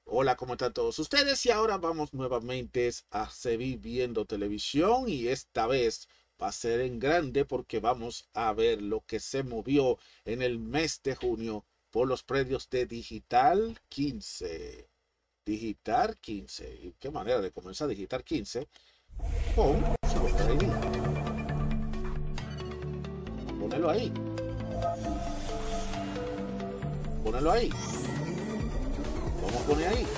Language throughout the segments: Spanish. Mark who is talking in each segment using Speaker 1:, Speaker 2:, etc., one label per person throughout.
Speaker 1: Hola, ¿cómo están todos ustedes? Y ahora vamos nuevamente a seguir viendo televisión y esta vez va a ser en grande porque vamos a ver lo que se movió en el mes de junio por los predios de Digital 15. Digital 15. ¿Y qué manera de comenzar Digital 15? Con Super ID. Ponelo ahí. Ponelo ahí. Vamos a poner ahí.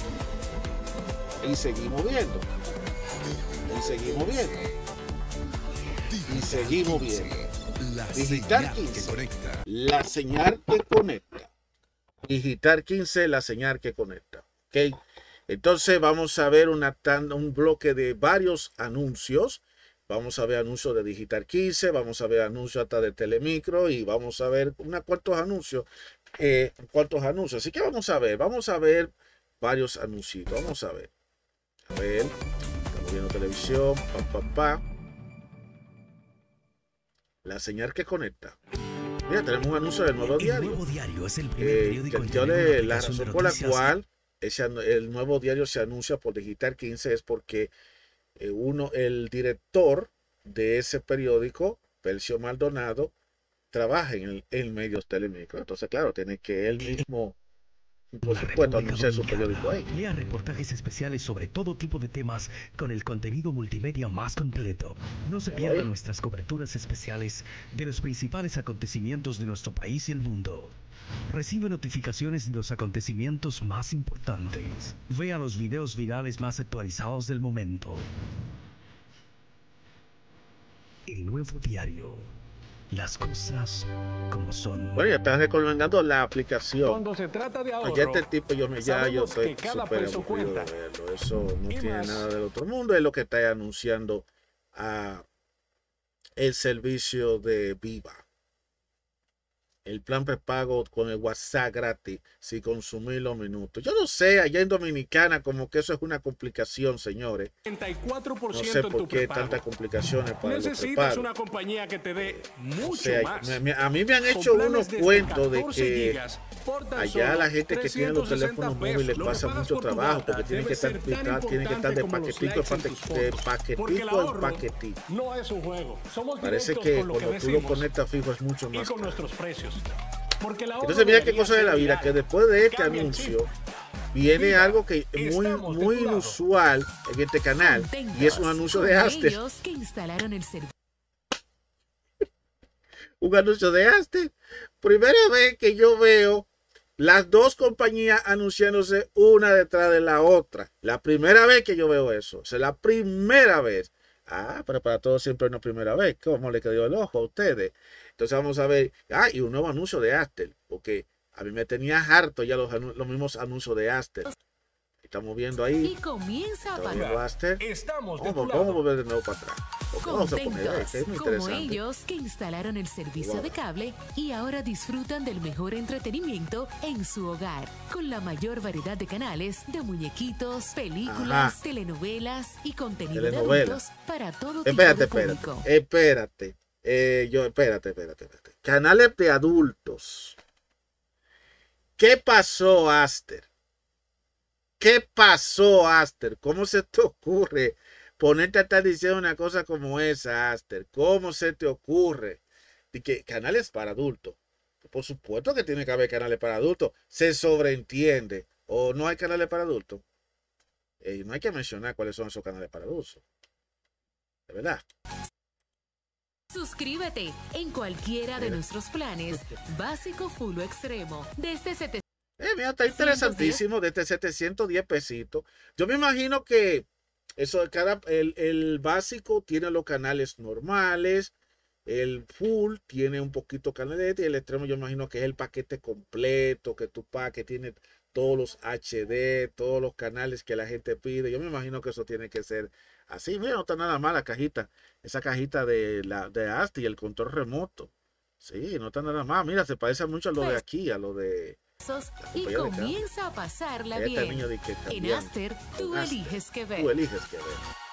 Speaker 1: Y seguimos viendo. Y seguimos viendo. Y seguimos viendo. Digital 15. La señal que conecta. Digital 15, la señal que conecta. ¿Ok? Entonces vamos a ver un bloque de varios anuncios. Vamos a ver anuncios de Digital 15, vamos a ver anuncios hasta de Telemicro y vamos a ver unos cuantos anuncios. Así que vamos a ver varios anuncios. Vamos a ver. A ver, estamos viendo televisión. La señal que conecta. Mira, tenemos un anuncio del Nuevo Diario.
Speaker 2: El Nuevo Diario es el primer periódico
Speaker 1: la razón por la cual el Nuevo Diario se anuncia por Digital 15 es porque el director de ese periódico, Percio Maldonado, trabaja en medios Telemicro. Entonces, claro, tiene que él mismo, por supuesto, anunciar su periódico ahí.
Speaker 2: Lea reportajes especiales sobre todo tipo de temas con el contenido multimedia más completo. No se pierdan nuestras coberturas especiales de los principales acontecimientos de nuestro país y el mundo. Recibe notificaciones de los acontecimientos más importantes. Vea los videos virales más actualizados del momento. El Nuevo Diario. Las cosas como son.
Speaker 1: Bueno, ya están recomendando la aplicación.
Speaker 3: Cuando se trata de ahorro,
Speaker 1: ya este tipo yo estoy
Speaker 3: cada
Speaker 1: súper
Speaker 3: peso
Speaker 1: aburrido
Speaker 3: cuenta.
Speaker 1: de verlo. Eso no tiene
Speaker 3: más?
Speaker 1: nada del otro mundo. Es lo que está anunciando el servicio de Viva. El plan prepago con el WhatsApp gratis si consumir los minutos. Yo no sé, allá en Dominicana como que eso es una complicación, señores.
Speaker 3: 34%
Speaker 1: No sé
Speaker 3: en
Speaker 1: por
Speaker 3: tu
Speaker 1: qué
Speaker 3: prepago.
Speaker 1: tantas complicaciones para los
Speaker 3: Necesitas
Speaker 1: prepagos.
Speaker 3: una compañía que te dé mucho
Speaker 1: O sea,
Speaker 3: más.
Speaker 1: a mí me han
Speaker 3: Con
Speaker 1: hecho
Speaker 3: planes
Speaker 1: unos
Speaker 3: desde
Speaker 1: cuentos de
Speaker 3: 14
Speaker 1: que
Speaker 3: gigas por tan
Speaker 1: allá
Speaker 3: solo
Speaker 1: la gente que tiene los
Speaker 3: 360
Speaker 1: teléfonos
Speaker 3: pesos.
Speaker 1: móviles
Speaker 3: Lo que
Speaker 1: pasa
Speaker 3: pagas
Speaker 1: mucho
Speaker 3: por tu
Speaker 1: trabajo
Speaker 3: data
Speaker 1: porque tienen que
Speaker 3: debe
Speaker 1: estar
Speaker 3: ser tan
Speaker 1: de
Speaker 3: importante como los
Speaker 1: paquetico
Speaker 3: likes en tus fotos. Porque el
Speaker 1: en
Speaker 3: ahorro
Speaker 1: paquetico.
Speaker 3: no es un juego. Somos
Speaker 1: Parece
Speaker 3: directos
Speaker 1: que
Speaker 3: con lo que
Speaker 1: cuando tú lo
Speaker 3: decimos
Speaker 1: conectas fijo es mucho
Speaker 3: y
Speaker 1: más
Speaker 3: con
Speaker 1: caro.
Speaker 3: nuestros precios. Porque el ahorro
Speaker 1: Entonces mira qué
Speaker 3: debería
Speaker 1: cosa de la
Speaker 3: ser
Speaker 1: vida, que
Speaker 3: diario.
Speaker 1: después de este
Speaker 3: Cambia el
Speaker 1: anuncio
Speaker 3: chip.
Speaker 1: viene
Speaker 3: Viva,
Speaker 1: algo que es muy
Speaker 3: estamos de tu lado.
Speaker 1: inusual en este canal y es un anuncio de Aster.
Speaker 4: Ellos que instalaron el servicio.
Speaker 1: Un anuncio de Aster. Primera vez que yo veo las dos compañías anunciándose una detrás de la otra. La primera vez que yo veo eso. O sea, la primera vez. Ah, pero para todos siempre hay una primera vez. ¿Cómo le quedó el ojo a ustedes? Entonces vamos a ver. Ah, y un nuevo anuncio de Aster. Porque a mí me tenía harto ya los mismos anuncios de Aster. Estamos viendo ahí.
Speaker 4: Y comienza a
Speaker 1: Estamos
Speaker 4: pagar.
Speaker 1: viendo Aster.
Speaker 3: Estamos de
Speaker 1: Vamos,
Speaker 3: tu
Speaker 1: vamos a
Speaker 3: lado.
Speaker 1: volver de nuevo para atrás. Vamos a poner ahí,
Speaker 4: Contentos
Speaker 1: que es muy
Speaker 4: como
Speaker 1: interesante.
Speaker 4: ellos que instalaron el servicio
Speaker 1: Wow.
Speaker 4: de cable y ahora disfrutan del mejor entretenimiento en su hogar, con la mayor variedad de canales de muñequitos, películas,
Speaker 1: Ajá.
Speaker 4: telenovelas y contenido
Speaker 1: Telenovelas.
Speaker 4: de adultos para todo tipo
Speaker 1: Espérate,
Speaker 4: de
Speaker 1: espérate.
Speaker 4: público.
Speaker 1: Espérate. Espérate. Canales de adultos. ¿Qué pasó, Aster? ¿Qué pasó, Aster? ¿Cómo se te ocurre ponerte a estar diciendo una cosa como esa, Aster? ¿Cómo se te ocurre? De que canales para adultos. Por supuesto que tiene que haber canales para adultos. Se sobreentiende. ¿O no hay canales para adultos? No hay que mencionar cuáles son esos canales para adultos. De verdad.
Speaker 4: Suscríbete en cualquiera de nuestros planes, básico, full o extremo, desde 700.
Speaker 1: Mira, está interesantísimo, desde 710 pesitos. Yo me imagino que eso, el básico tiene los canales normales, el full tiene un poquito canalete y el extremo yo imagino que es el paquete completo, que tu paquete tiene todos los HD, todos los canales que la gente pide. Yo me imagino que eso tiene que ser así. Mira, no está nada mal la cajita, esa cajita de Asti y el control remoto. Sí, no está nada mal. Mira, se parece mucho a lo de aquí, a lo de...
Speaker 4: Y comienza a pasarla
Speaker 1: Este
Speaker 4: bien.
Speaker 1: niño de que
Speaker 4: En
Speaker 1: cambiando.
Speaker 4: Aster, tú
Speaker 1: Con Aster,
Speaker 4: eliges qué ver.
Speaker 1: Tú eliges qué ver.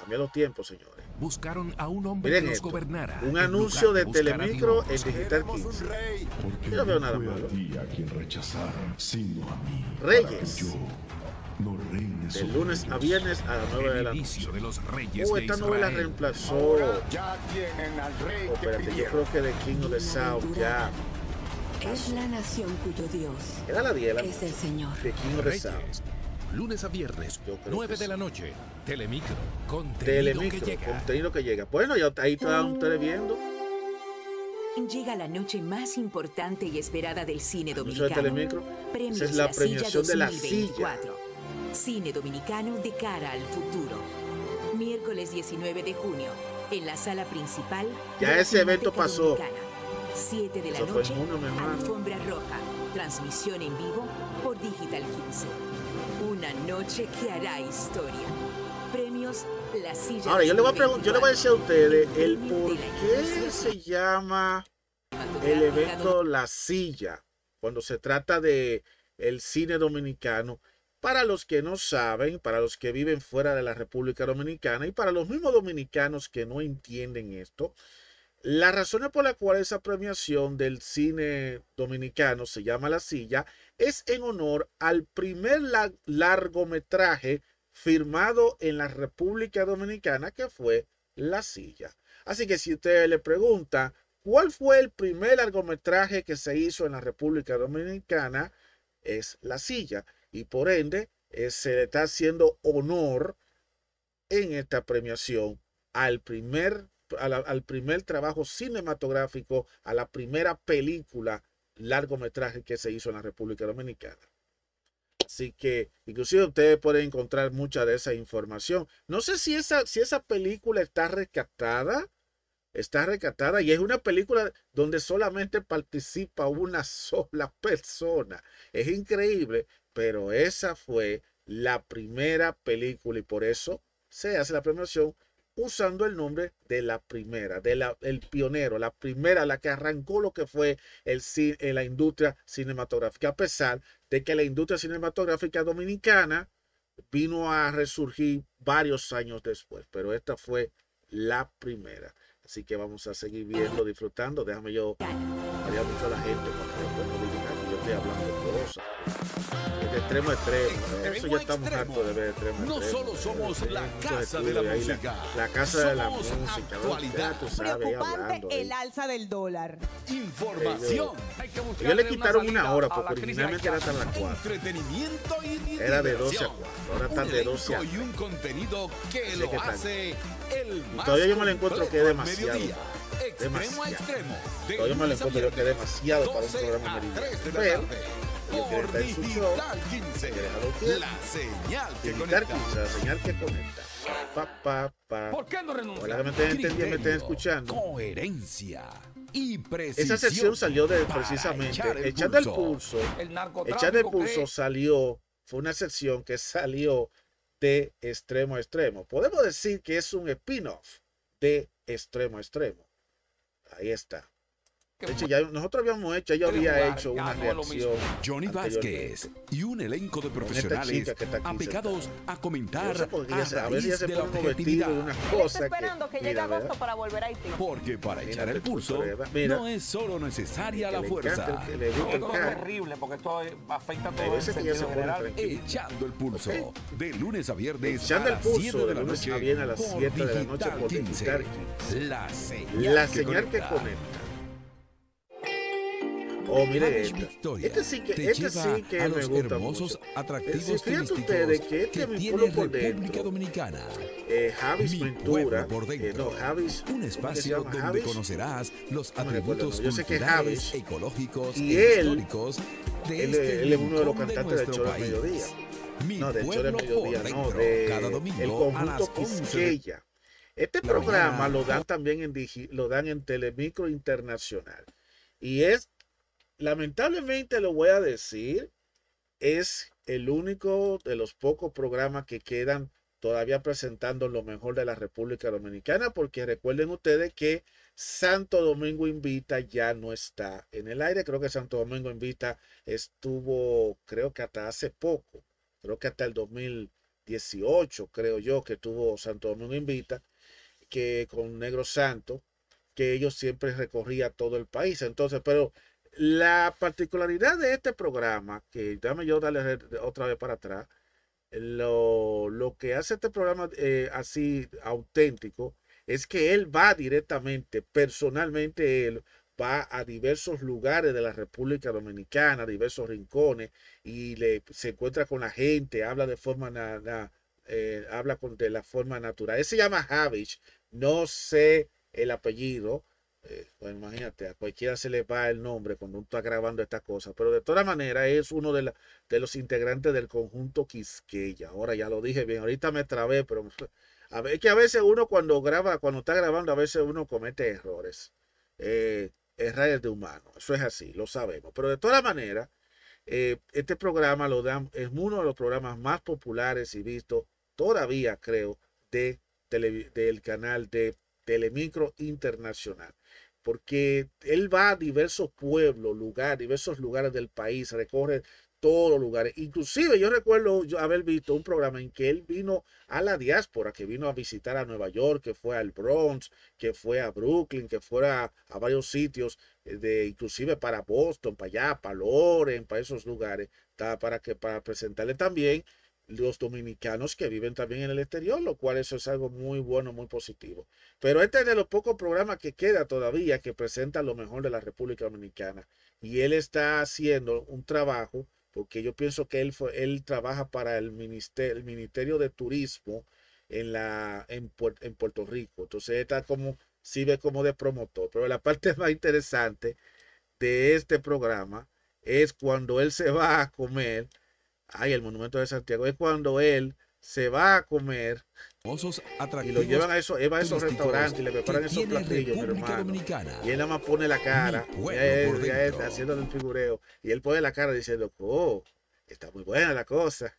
Speaker 1: Cambió los tiempos, señores.
Speaker 5: Buscaron a un hombre
Speaker 1: Miren
Speaker 5: que los
Speaker 1: esto,
Speaker 5: gobernara.
Speaker 1: un
Speaker 5: en
Speaker 1: anuncio de
Speaker 5: lugar buscar a
Speaker 1: Telemicro
Speaker 5: Dios.
Speaker 1: en Digital 15. Yo no veo nada malo.
Speaker 6: A quien rechazaron, sino a mí.
Speaker 1: Reyes.
Speaker 6: Yo no reine
Speaker 1: De
Speaker 6: sobre
Speaker 1: lunes a
Speaker 6: ellos.
Speaker 1: viernes a las 9 de
Speaker 5: El
Speaker 1: la
Speaker 5: inicio
Speaker 1: noche.
Speaker 5: de los reyes de
Speaker 1: Esta novela
Speaker 5: Israel.
Speaker 1: reemplazó.
Speaker 3: Ya tienen al rey que
Speaker 1: Espérate, yo
Speaker 3: pidieron.
Speaker 1: creo que de King of the South ya.
Speaker 7: Es la nación cuyo Dios
Speaker 1: Era la 10,
Speaker 7: es el Señor.
Speaker 1: de King of the
Speaker 5: Reyes.
Speaker 1: South.
Speaker 5: Lunes a viernes,
Speaker 1: Yo creo
Speaker 5: 9
Speaker 1: que
Speaker 5: de
Speaker 1: sí.
Speaker 5: la noche. Telemicro. Contenido
Speaker 1: Telemicro,
Speaker 5: que llega.
Speaker 1: contenido que llega. Bueno, ya ahí están ustedes viendo.
Speaker 8: Llega la noche más importante y esperada del cine
Speaker 1: Anuncio de
Speaker 8: dominicano.
Speaker 1: Telemicro.
Speaker 8: Premios
Speaker 1: Esa es la
Speaker 8: La Silla
Speaker 1: premiación de la
Speaker 8: 2024. Cine dominicano de cara al futuro. Miércoles 19 de junio, en la sala principal.
Speaker 1: Ya
Speaker 8: de la
Speaker 1: ese evento
Speaker 8: Cineteca
Speaker 1: pasó.
Speaker 8: Dominicana. 7 de la
Speaker 1: Eso fue
Speaker 8: noche,
Speaker 1: en junio, mi hermano.
Speaker 8: alfombra roja. Transmisión en vivo por Digital 15. Una noche que hará historia. Premios La Silla
Speaker 1: Ahora, yo le voy a
Speaker 8: 2024.
Speaker 1: decir a ustedes el
Speaker 8: Premio
Speaker 1: por
Speaker 8: de la
Speaker 1: qué
Speaker 8: industria
Speaker 1: se llama el
Speaker 8: cinematográfica
Speaker 1: evento La Silla cuando se trata de el cine dominicano. Para los que no saben, para los que viven fuera de la República Dominicana y para los mismos dominicanos que no entienden esto, la razón por la cual esa premiación del cine dominicano se llama La Silla es en honor al primer largometraje firmado en la República Dominicana, que fue La Silla. Así que si usted le pregunta cuál fue el primer largometraje que se hizo en la República Dominicana, es La Silla. Y por ende, se le está haciendo honor en esta premiación al primer trabajo cinematográfico, a la primera película largometraje que se hizo en la República Dominicana. Así que inclusive ustedes pueden encontrar mucha de esa información. No sé si esa película está rescatada y es una película donde solamente participa una sola persona. Es increíble, pero esa fue la primera película y por eso se hace la premiación usando el nombre de la primera, el pionero, la primera, la que arrancó lo que fue la industria cinematográfica, a pesar de que la industria cinematográfica dominicana vino a resurgir varios años después, pero esta fue la primera. Así que vamos a seguir viendo, disfrutando. Déjame yo marear mucho a la gente porque no digan que yo estoy hablando de cosas. De extremo a extremo. Eso ya estamos hartos de ver extremo a extremo.
Speaker 5: No solo somos la
Speaker 1: Muchos
Speaker 5: casa de la
Speaker 1: estudios ahí,
Speaker 5: música.
Speaker 1: la casa de la
Speaker 5: Somos
Speaker 1: música.
Speaker 5: actualidad.
Speaker 1: Ya tú sabes, ahí
Speaker 9: Preocupante
Speaker 1: hablando, ahí.
Speaker 9: el alza del dólar.
Speaker 5: Información.
Speaker 1: Ellos le quitaron una hora porque originalmente era hasta las 4.
Speaker 5: Entretenimiento y
Speaker 1: Era de 12 a
Speaker 5: diversión.
Speaker 1: 4. Ahora están
Speaker 5: Un
Speaker 1: de 12 a
Speaker 5: elenco y un contenido que
Speaker 1: Así
Speaker 5: lo
Speaker 1: que tal.
Speaker 5: hace el más
Speaker 1: Todavía yo me lo encuentro que es
Speaker 5: completo al
Speaker 1: demasiado.
Speaker 5: mediodía. Extremo a
Speaker 1: Demasiado.
Speaker 5: extremo. De
Speaker 1: Todavía me lo
Speaker 5: lunes a
Speaker 1: encuentro yo que es
Speaker 5: viernes,
Speaker 1: demasiado para un
Speaker 5: 12
Speaker 1: programa
Speaker 5: a
Speaker 1: meridiano.
Speaker 5: 3 de la
Speaker 1: Pero
Speaker 5: tarde.
Speaker 1: ellos quieren
Speaker 5: Por
Speaker 1: estar en su show.
Speaker 5: Digital 15.
Speaker 1: que déjalo quieto.
Speaker 5: La señal que
Speaker 1: Digital
Speaker 5: conecta.
Speaker 1: 15, la señal que conecta.
Speaker 3: ¿Por qué no
Speaker 1: Ojalá
Speaker 3: renuncia?
Speaker 1: que me estén entendiendo, me estén
Speaker 5: Criterio,
Speaker 1: escuchando.
Speaker 5: Coherencia y precisión.
Speaker 1: Esa sección salió de
Speaker 5: para
Speaker 1: precisamente
Speaker 5: echar
Speaker 1: Echando el Pulso.
Speaker 3: El narcotráfico.
Speaker 1: Echando el Pulso
Speaker 3: cree-
Speaker 1: salió, fue una sección que salió de Extremo a Extremo. Podemos decir que es un spin-off de Extremo a Extremo. Ahí está. De hecho, ya nosotros habíamos hecho, yo había hecho una reacción.
Speaker 5: Johnny
Speaker 1: anteriormente.
Speaker 5: Vázquez y un elenco de
Speaker 1: esta
Speaker 5: profesionales
Speaker 1: chica que está aquí
Speaker 5: apegados a comentar
Speaker 1: Yo sé porque
Speaker 5: a
Speaker 1: a veces ya
Speaker 5: raíz
Speaker 1: se
Speaker 5: de la
Speaker 1: pone unos vestidos
Speaker 5: objetividad.
Speaker 1: y unas
Speaker 9: Él
Speaker 1: cosas
Speaker 9: está esperando que llegue
Speaker 1: mira,
Speaker 9: agosto
Speaker 1: ¿verdad?
Speaker 9: para volver a Haití.
Speaker 5: Porque para
Speaker 1: Mira,
Speaker 5: echar el pulso
Speaker 1: mira.
Speaker 5: no es solo necesaria la
Speaker 1: Que le encanta,
Speaker 5: fuerza.
Speaker 1: que le gusta el
Speaker 3: Esto es
Speaker 1: carro.
Speaker 3: terrible porque esto afecta a
Speaker 1: Hay
Speaker 3: todo el
Speaker 1: veces que ya se
Speaker 3: sentido
Speaker 1: pone
Speaker 3: general.
Speaker 1: tranquilo.
Speaker 5: Echando el pulso
Speaker 1: Ok.
Speaker 5: de lunes a viernes
Speaker 1: Echando
Speaker 5: a
Speaker 1: el
Speaker 5: las
Speaker 1: pulso
Speaker 5: 7
Speaker 1: de
Speaker 5: de la
Speaker 1: lunes
Speaker 5: noche
Speaker 1: a viernes a las
Speaker 5: por
Speaker 1: 7 de la noche
Speaker 5: Digital
Speaker 1: por
Speaker 5: 15.
Speaker 1: Digital 15.
Speaker 5: La
Speaker 1: La señal que
Speaker 5: conecta.
Speaker 1: conecta. Oh, mire
Speaker 5: Hamish
Speaker 1: esta.
Speaker 5: Victoria
Speaker 1: Este sí que,
Speaker 5: te
Speaker 1: este
Speaker 5: lleva
Speaker 1: sí que
Speaker 5: a
Speaker 1: me
Speaker 5: los
Speaker 1: gusta
Speaker 5: hermosos
Speaker 1: mucho.
Speaker 5: atractivos
Speaker 1: Fíjense
Speaker 5: turísticos
Speaker 1: ustedes que este
Speaker 5: que
Speaker 1: es mi
Speaker 5: tiene
Speaker 1: pueblo por
Speaker 5: República
Speaker 1: dentro.
Speaker 5: Dominicana.
Speaker 1: Javis
Speaker 5: Mi
Speaker 1: Ventura.
Speaker 5: pueblo por dentro.
Speaker 1: No, Javis.
Speaker 5: Un
Speaker 1: ¿cómo que se
Speaker 5: espacio
Speaker 1: llama?
Speaker 5: donde
Speaker 1: Javis.
Speaker 5: conocerás los
Speaker 1: No me recuerdo,
Speaker 5: atributos
Speaker 1: yo sé que
Speaker 5: culturales,
Speaker 1: Javis,
Speaker 5: ecológicos
Speaker 1: y
Speaker 5: e
Speaker 1: él-
Speaker 5: históricos de
Speaker 1: Él,
Speaker 5: este
Speaker 1: él es uno de los
Speaker 5: rincón
Speaker 1: cantantes del
Speaker 5: nuestro
Speaker 1: show del
Speaker 5: país.
Speaker 1: mediodía.
Speaker 5: Mi
Speaker 1: No, del show del
Speaker 5: pueblo
Speaker 1: mediodía,
Speaker 5: por
Speaker 1: no,
Speaker 5: dentro,
Speaker 1: de
Speaker 5: cada domingo
Speaker 1: el
Speaker 5: a las
Speaker 1: conjunto
Speaker 5: 11 de
Speaker 1: Quisqueya. Este
Speaker 5: la
Speaker 1: programa
Speaker 5: mañana.
Speaker 1: lo dan también lo dan en Telemicro Internacional. Y es, lamentablemente lo voy a decir, es el único de los pocos programas que quedan todavía presentando lo mejor de la República Dominicana, porque recuerden ustedes que Santo Domingo Invita ya no está en el aire. Creo que Santo Domingo Invita estuvo, creo que hasta hace poco, creo que hasta el 18, creo yo, que tuvo Santo Domingo Invita, que con Negro Santo, que ellos siempre recorría todo el país. Entonces, pero la particularidad de este programa, que dame yo darle otra vez para atrás, lo que hace este programa así auténtico, es que él va directamente, personalmente él va a diversos lugares de la República Dominicana, a diversos rincones, y se encuentra con la gente, habla de forma de la forma natural. Él se llama Javich, no sé el apellido, pues imagínate, a cualquiera se le va el nombre cuando uno está grabando esta cosa, pero de todas maneras es uno de los integrantes del conjunto Quisqueya. Ahora ya lo dije bien, ahorita me trabé, pero es que a veces uno cuando está grabando, a veces uno comete errores. Errores de humano, eso es así, lo sabemos. Pero de todas maneras, este programa es uno de los programas más populares y vistos todavía, creo, del canal de Telemicro Internacional. Porque él va a diversos pueblos, diversos lugares del país, recorre todos los lugares. Inclusive yo recuerdo haber visto un programa en que él vino a la diáspora, que vino a visitar a Nueva York, que fue al Bronx, que fue a Brooklyn, que fuera a varios sitios, inclusive para Boston, para allá, para Loren, para esos lugares, para presentarle también los dominicanos que viven también en el exterior, lo cual eso es algo muy bueno, muy positivo. Pero este es de los pocos programas que queda todavía que presenta lo mejor de la República Dominicana. Y él está haciendo un trabajo, porque yo pienso que él trabaja para el Ministerio de Turismo en Puerto Rico. Entonces está sirve como de promotor. Pero la parte más interesante de este programa es cuando él se va a comer, el Monumento de Santiago, es cuando él se va a comer y lo llevan a esos restaurantes y le preparan esos platillos, mi hermano. Y él nada más pone la cara, haciéndole un figureo, y él pone la cara diciendo, está muy buena la cosa.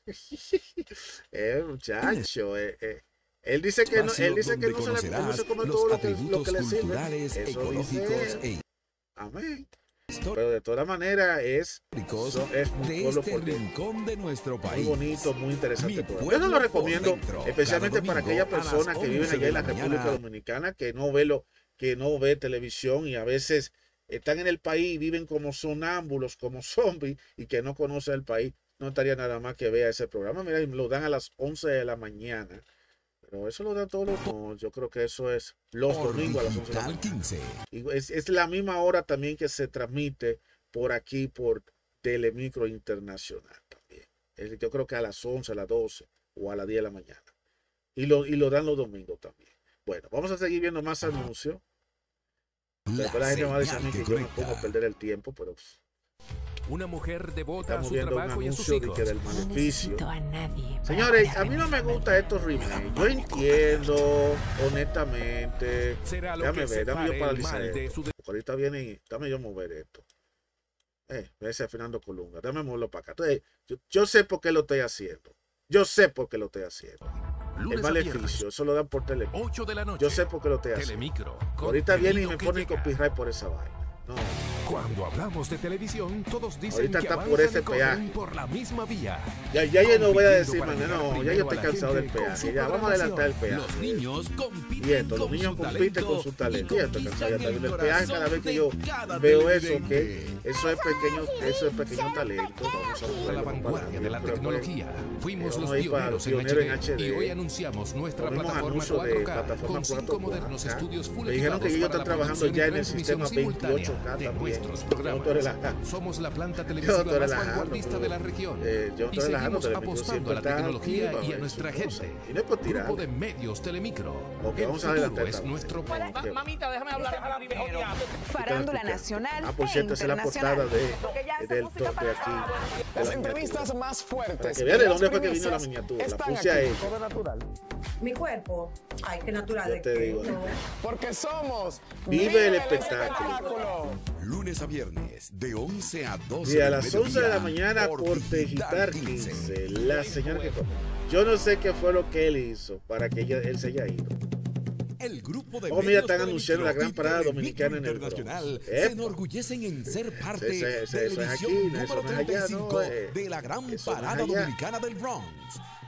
Speaker 1: Muchacho, él dice que no se come todo lo que le sirve. Eso dice. Amén. Pero de todas maneras es muy
Speaker 5: rincón de nuestro país.
Speaker 1: Muy bonito, muy interesante. Yo no lo recomiendo, especialmente para aquellas personas que viven allá en la República Dominicana, que no ve televisión y a veces están en el país y viven como sonámbulos, como zombies, y que no conocen el país. No estaría nada más que vea ese programa. Mira, lo dan a las 11 de la mañana. Pero eso lo dan todos los... No, yo creo que eso es los domingos a las 11 de la mañana. Y es la misma hora también que se transmite por aquí, por Telemicro Internacional también. Yo creo que a las 11, a las 12 o a las 10 de la mañana. Y lo dan los domingos también. Bueno, vamos a seguir viendo más anuncios. Después la gente va a decir a mí que yo no puedo perder el tiempo, pero...
Speaker 10: Una mujer devota
Speaker 1: Estamos
Speaker 10: a su
Speaker 1: viendo
Speaker 10: trabajo
Speaker 1: un
Speaker 10: y a sus
Speaker 1: anuncio de
Speaker 10: hijos.
Speaker 1: que del maleficio.
Speaker 7: Nadie.
Speaker 1: Señores, a mí no me gustan estos remakes. Yo entiendo, honestamente. Déjame ver, dame yo paralizar esto. Ahorita viene, dame yo mover esto. Ese es Fernando Colunga. Dame moverlo para acá. Entonces, yo sé por qué lo estoy haciendo. Yo sé por qué lo estoy haciendo. El maleficio, eso lo dan por Telemicro.
Speaker 10: 8 de la noche.
Speaker 1: Yo sé por qué lo estoy haciendo.
Speaker 10: Telemicro.
Speaker 1: Ahorita viene y me ponen copyright por esa vaina. No.
Speaker 10: Cuando hablamos de televisión, todos dicen
Speaker 1: ahorita
Speaker 10: que
Speaker 1: está
Speaker 10: avanzan
Speaker 1: por ese
Speaker 10: y corren
Speaker 1: peaje.
Speaker 10: por la misma vía.
Speaker 1: Ya yo no voy a decir,
Speaker 10: Compitiendo para
Speaker 1: no,
Speaker 10: llegar
Speaker 1: ya yo estoy
Speaker 10: primero a la
Speaker 1: cansado del
Speaker 10: gente con
Speaker 1: peaje.
Speaker 10: su
Speaker 1: Ya vamos a adelantar el peaje.
Speaker 5: Los niños
Speaker 1: Y
Speaker 5: compiten
Speaker 1: esto, los niños compiten con su talento. Y estoy cansado ya también del peaje. Cada vez que yo
Speaker 5: cada
Speaker 1: veo eso,
Speaker 5: televidente.
Speaker 1: que eso es pequeño talento. Vamos a
Speaker 10: A la
Speaker 1: ponerlo
Speaker 10: vanguardia de la
Speaker 1: para-
Speaker 10: tecnología. Fuimos
Speaker 1: vamos
Speaker 10: los
Speaker 1: a ir para
Speaker 10: pioneros en
Speaker 1: pionero en
Speaker 10: HD, y
Speaker 1: HD.
Speaker 10: hoy anunciamos nuestra
Speaker 1: Ponemos
Speaker 10: plataforma
Speaker 1: anuncios de
Speaker 10: 4K
Speaker 1: plataforma
Speaker 10: con 5
Speaker 1: 4K.
Speaker 10: modernos estudios full
Speaker 1: Me dijeron que
Speaker 10: equipados
Speaker 1: ellos
Speaker 10: para
Speaker 1: están
Speaker 10: la
Speaker 1: trabajando
Speaker 10: producción y
Speaker 1: ya en el
Speaker 10: transmisión
Speaker 1: sistema
Speaker 10: simultánea
Speaker 1: 28K
Speaker 10: de
Speaker 1: también.
Speaker 10: nuestros
Speaker 1: Yo estoy
Speaker 10: programas.
Speaker 1: relajado.
Speaker 10: Somos la planta
Speaker 1: Yo
Speaker 10: televisiva
Speaker 1: estoy
Speaker 10: más
Speaker 1: relajando,
Speaker 10: vanguardista
Speaker 1: pero,
Speaker 10: de la región.
Speaker 1: yo estoy
Speaker 10: Y
Speaker 1: relajando,
Speaker 10: seguimos
Speaker 1: Telemicro
Speaker 10: apostando
Speaker 1: siempre
Speaker 10: a la
Speaker 1: está
Speaker 10: tecnología
Speaker 1: activa
Speaker 10: y a
Speaker 1: en
Speaker 10: nuestra
Speaker 1: su cosa.
Speaker 10: gente.
Speaker 1: Y no es por tirar.
Speaker 10: Grupo de Medios Telemicro.
Speaker 1: Ok,
Speaker 10: El
Speaker 1: vamos a
Speaker 10: futuro
Speaker 1: adelantar
Speaker 10: es
Speaker 1: esta
Speaker 10: nuestro...
Speaker 9: Mamita, déjame hablar primero.
Speaker 7: Farándula nacional
Speaker 1: por cierto,
Speaker 7: e
Speaker 1: esa es la portada
Speaker 7: internacional.
Speaker 1: del top de aquí. de
Speaker 11: Las
Speaker 1: la
Speaker 11: entrevistas
Speaker 1: miniatura.
Speaker 11: más fuertes.
Speaker 1: Para que vean de
Speaker 11: y
Speaker 1: dónde
Speaker 11: las
Speaker 1: fue que vino la
Speaker 11: primicias
Speaker 1: miniatura. La
Speaker 11: están
Speaker 1: puse a
Speaker 11: aquí.
Speaker 1: ella.
Speaker 11: Todo natural.
Speaker 9: Mi cuerpo, ay, qué natural.
Speaker 1: Yo te digo.
Speaker 11: Porque somos
Speaker 1: Vive el espectáculo.
Speaker 5: Lunes a viernes, de 11 a 12
Speaker 1: Y a
Speaker 5: del
Speaker 1: las 11 de la
Speaker 5: mediodía,
Speaker 1: mañana por Digital 15. La señora que... Yo no sé qué fue lo que él hizo para que él se haya ido.
Speaker 5: El grupo de
Speaker 1: Oh, mira,
Speaker 5: medios
Speaker 1: están anunciando la gran
Speaker 5: Telemicro
Speaker 1: parada
Speaker 5: y Telemicro
Speaker 1: dominicana en el
Speaker 5: Internacional
Speaker 1: Bronx.
Speaker 5: se enorgullecen en ser parte
Speaker 1: Eso
Speaker 5: de
Speaker 1: es
Speaker 5: la
Speaker 1: aquí,
Speaker 5: edición
Speaker 1: eso
Speaker 5: número
Speaker 1: no es allá,
Speaker 5: 35
Speaker 1: no,
Speaker 5: de la gran
Speaker 1: eso no es
Speaker 5: parada
Speaker 1: allá.
Speaker 5: dominicana del Bronx.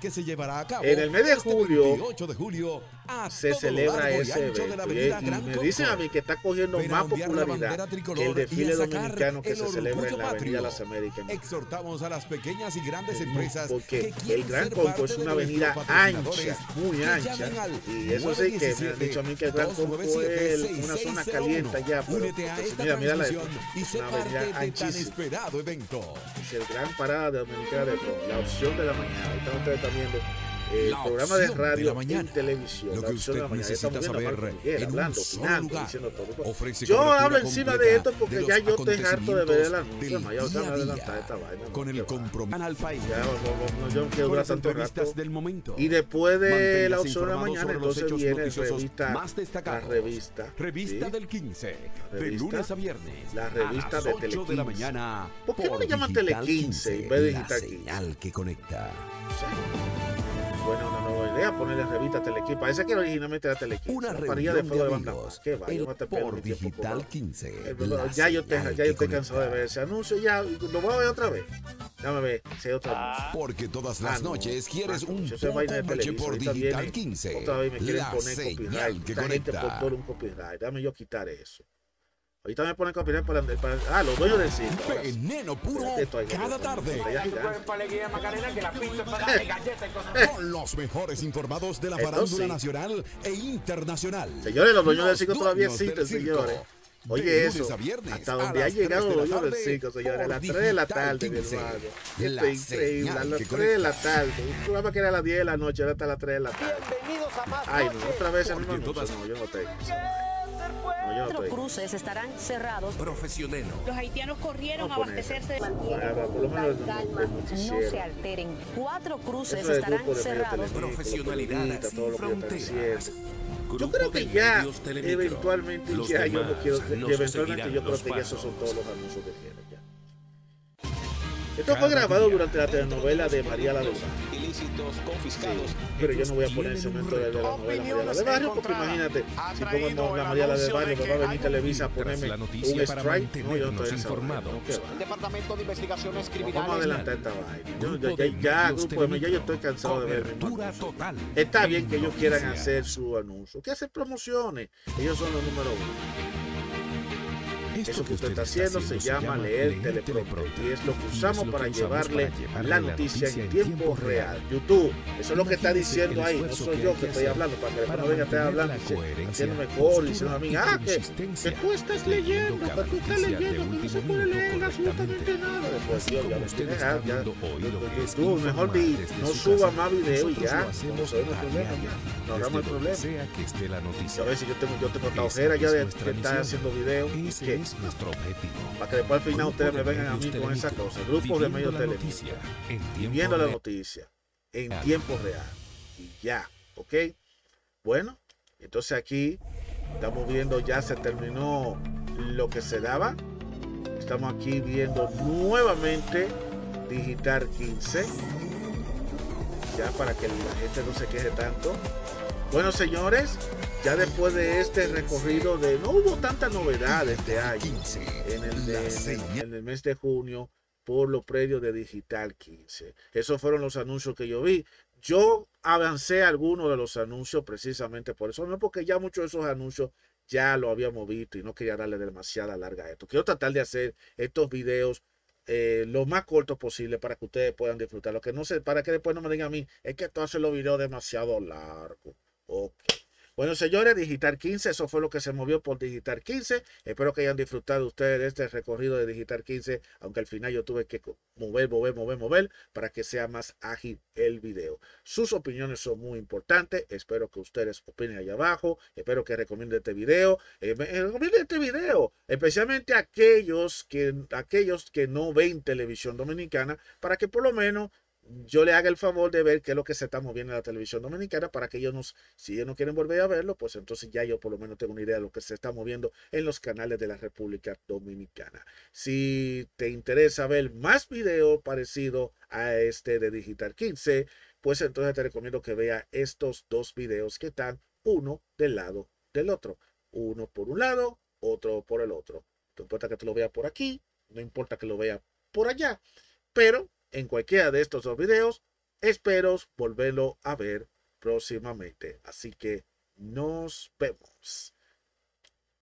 Speaker 5: que se llevará a cabo
Speaker 1: en el mes de julio,
Speaker 5: 28 de julio
Speaker 1: se celebra ese evento. Y me dicen a mí que está cogiendo más popularidad que el desfile dominicano que se celebra en la Avenida Las Américas.
Speaker 5: Exhortamos a las pequeñas y grandes empresas
Speaker 1: porque el Gran Conco es una avenida ancha, muy ancha, y eso sí que me han dicho a mí que el Gran Conco es una zona caliente allá, pero mira la una avenida anchísima. Es el Gran Parada de Dominicana de Bronx, la opción de la mañana. Ahorita ustedes están viendo el programa de radio y televisión.
Speaker 5: Lo
Speaker 1: La
Speaker 5: que
Speaker 1: opción de
Speaker 5: usted
Speaker 1: la mañana.
Speaker 5: necesita
Speaker 1: Estamos viendo a
Speaker 5: saber
Speaker 1: Marco Miguel
Speaker 5: en
Speaker 1: hablando,
Speaker 5: un solo
Speaker 1: opinando,
Speaker 5: lugar.
Speaker 1: diciendo todo.
Speaker 5: Ofrece
Speaker 1: Yo
Speaker 5: cobertura
Speaker 1: hablo encima de
Speaker 5: completa
Speaker 1: esto porque
Speaker 5: de
Speaker 1: ya
Speaker 5: los
Speaker 1: yo estoy harto de ver el
Speaker 5: acontecimientos
Speaker 1: anuncio.
Speaker 5: del
Speaker 1: Ya
Speaker 5: día a
Speaker 1: adelantar
Speaker 5: día,
Speaker 1: esta vaina.
Speaker 5: con el compromiso al país.
Speaker 1: Ya, yo no quiero durar tanto rato.
Speaker 5: Del momento.
Speaker 1: Y después de
Speaker 5: Manténgase
Speaker 1: la opción de la
Speaker 5: informado
Speaker 1: mañana,
Speaker 5: sobre los
Speaker 1: entonces
Speaker 5: hechos
Speaker 1: viene
Speaker 5: noticiosos más
Speaker 1: la
Speaker 5: destacados.
Speaker 1: revista.
Speaker 5: Del 15,
Speaker 1: La
Speaker 5: de
Speaker 1: revista,
Speaker 5: lunes a viernes.
Speaker 1: la revista
Speaker 5: a las
Speaker 1: de
Speaker 5: 8
Speaker 1: Tele
Speaker 5: de la
Speaker 1: 15.
Speaker 5: mañana.
Speaker 1: ¿Por qué no le llaman Tele 15 en vez de Digital 15?
Speaker 5: Señal que conecta.
Speaker 1: Buena, una nueva idea, ponerle revista Telequín. Parece que originalmente era Telequín.
Speaker 5: Una
Speaker 1: Parilla
Speaker 5: reunión
Speaker 1: de fuego de
Speaker 5: de
Speaker 1: banda.
Speaker 5: amigos.
Speaker 1: ¿Qué va? Yo no te pierdo
Speaker 5: Por
Speaker 1: mi tiempo
Speaker 5: Digital
Speaker 1: por-
Speaker 5: 15.
Speaker 1: Ya yo estoy cansado de ver ese anuncio. Ya lo voy a ver otra vez. Déjame ver si hay otro anuncio.
Speaker 5: Porque todas las noches quieres un
Speaker 1: Yo soy vaina de
Speaker 5: poco
Speaker 1: televisión.
Speaker 5: por
Speaker 1: Ahorita
Speaker 5: Digital
Speaker 1: viene,
Speaker 5: 15.
Speaker 1: otra vez me quieren
Speaker 5: La
Speaker 1: poner
Speaker 5: señal
Speaker 1: copyright.
Speaker 5: que
Speaker 1: Esta gente
Speaker 5: conecta.
Speaker 1: por un copyright. Dame yo quitar eso. Ahorita me ponen copyright para los dueños del sitio.
Speaker 5: Veneno puro cada tarde. Con los mejores informados de la farándula nacional e internacional.
Speaker 1: Señores, los dueños del
Speaker 5: Los
Speaker 1: circo todavía
Speaker 5: dueños del
Speaker 1: existen,
Speaker 5: circo.
Speaker 1: señores. Oye,
Speaker 5: De
Speaker 1: eso,
Speaker 5: lunes a viernes,
Speaker 1: hasta
Speaker 5: a
Speaker 1: donde ha
Speaker 5: las
Speaker 1: llegado
Speaker 5: 3
Speaker 1: los
Speaker 5: de la
Speaker 1: dueños del
Speaker 5: tarde,
Speaker 1: circo, señores, a
Speaker 5: por
Speaker 1: las 3 de la
Speaker 5: Digital
Speaker 1: tarde, mi
Speaker 5: 15.
Speaker 1: hermano.
Speaker 5: La
Speaker 1: Esto es increíble, a
Speaker 5: señal
Speaker 1: las
Speaker 5: que
Speaker 1: 3 de la
Speaker 5: conecta.
Speaker 1: tarde. Un programa que era a las 10 de la noche, ahora está a las 3 de la tarde.
Speaker 9: Bienvenidos a más
Speaker 1: Ay,
Speaker 9: noche.
Speaker 1: no, otra vez el mismo
Speaker 5: Porque
Speaker 1: anuncio. No, yo no tengo. No, yo no
Speaker 7: Cuatro
Speaker 1: tengo.
Speaker 7: cruces estarán cerrados.
Speaker 10: Profesional.
Speaker 12: Los haitianos corrieron
Speaker 1: Vamos
Speaker 12: a
Speaker 1: a poner
Speaker 12: abastecerse de...
Speaker 1: Ahora, por lo menos el
Speaker 7: No
Speaker 1: noticiero.
Speaker 7: se alteren. 4 cruces
Speaker 1: Eso es el
Speaker 7: estarán
Speaker 1: grupo de medios
Speaker 7: cerrados.
Speaker 1: telefónicos,
Speaker 10: Profesionalidad
Speaker 1: los periodistas, todo
Speaker 10: sin
Speaker 1: lo que yo
Speaker 10: fronteras.
Speaker 1: estoy haciendo. Yo
Speaker 10: Grupo
Speaker 1: creo que
Speaker 10: de
Speaker 1: ya
Speaker 10: medios Telemicro.
Speaker 1: eventualmente
Speaker 10: Los
Speaker 1: ya yo no
Speaker 10: demás
Speaker 1: quiero,
Speaker 10: no
Speaker 1: y
Speaker 10: se
Speaker 1: eventualmente
Speaker 10: seguirán
Speaker 1: yo creo
Speaker 10: los
Speaker 1: que ya esos
Speaker 10: pasos.
Speaker 1: son todos los anuncios que quieren ya. Esto fue grabado durante la telenovela de María la del Barrio.
Speaker 13: Ilícitos confiscados.
Speaker 1: Sí, pero yo no voy a poner el segmento de la novela María la del Barrio porque imagínate, si pongo la María la del Barrio me va a venir Televisa a ponerme
Speaker 10: la
Speaker 1: un
Speaker 10: noticia para
Speaker 1: strike. No, yo no
Speaker 10: mantenernos
Speaker 1: estoy en esa vaina,
Speaker 10: informados.
Speaker 1: no, qué va.
Speaker 13: El Departamento de Investigaciones
Speaker 1: Vamos a
Speaker 13: Criminales.
Speaker 1: adelantar esta vaina.
Speaker 10: Grupo de
Speaker 1: Ya,
Speaker 10: medios
Speaker 1: grupo de medios, ya yo
Speaker 10: Telemicro.
Speaker 1: estoy cansado de ver el mismo
Speaker 10: Cobertura
Speaker 1: anuncio.
Speaker 10: total.
Speaker 1: Está bien que ellos quieran
Speaker 10: Noticias.
Speaker 1: hacer su anuncio, que hacen promociones. Ellos son los número uno. Eso que usted está haciendo se llama leer teleprompter y es lo que usamos para llevarle la noticia en tiempo real. YouTube, eso es lo que está diciendo ahí, no soy yo que estoy hablando, para que después no venga a estar hablando haciéndome call y diciendo a mí, que tú estás leyendo, que tú estás leyendo, que no se puede leer absolutamente nada. Después Dios, ya lo tiene, ya, YouTube, mejor no suba más video y ya, no se ve el problema, no hagamos el problema. A ver si yo tengo esta ojera ya de que está haciendo video y que
Speaker 10: nuestro objetivo.
Speaker 1: para que después al final ustedes me vengan a mí con esa cosa. Grupos de medios televisión. Viendo la noticia en tiempo real. Y ya, ¿ok? Bueno, entonces aquí estamos viendo, ya se terminó lo que se daba. Estamos aquí viendo nuevamente Digital 15. Ya para que la gente no se queje tanto. Bueno, señores, ya después de este recorrido no hubo tantas novedades este año en el mes de junio por los predios de Digital 15. Esos fueron los anuncios que yo vi. Yo avancé algunos de los anuncios precisamente por eso, no porque ya muchos de esos anuncios ya lo habíamos visto y no quería darle demasiada larga a esto. Quiero tratar de hacer estos videos lo más cortos posible para que ustedes puedan disfrutar. Lo que no sé, para que después no me digan a mí, es que tú haces los videos demasiado largos. Ok. Bueno, señores, Digital 15, eso fue lo que se movió por Digital 15. Espero que hayan disfrutado ustedes de este recorrido de Digital 15, aunque al final yo tuve que mover para que sea más ágil el video. Sus opiniones son muy importantes. Espero que ustedes opinen allá abajo. Espero que recomienden este video. Recomienden este video, especialmente a aquellos que no ven televisión dominicana, para que por lo menos yo le haga el favor de ver qué es lo que se está moviendo en la televisión dominicana, para que ellos si ellos no quieren volver a verlo, pues entonces ya yo por lo menos tengo una idea de lo que se está moviendo en los canales de la República Dominicana. Si te interesa ver más videos parecidos a este de Digital 15, pues entonces te recomiendo que vea estos dos videos que están uno del lado del otro. Uno por un lado, otro por el otro. No importa que te lo vea por aquí, no importa que lo vea por allá, pero en cualquiera de estos dos videos espero volverlo a ver próximamente. Así que nos vemos.